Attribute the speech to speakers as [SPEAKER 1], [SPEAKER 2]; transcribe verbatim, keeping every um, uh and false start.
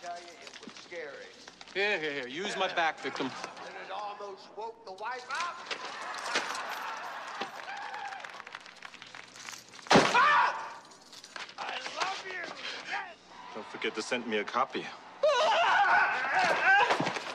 [SPEAKER 1] tell you, it was scary.
[SPEAKER 2] Here, here, here. Use my back, victim.
[SPEAKER 1] And it almost woke the wife up. Ah! I love you! Yes!
[SPEAKER 3] Don't forget to send me a copy.
[SPEAKER 1] Ah!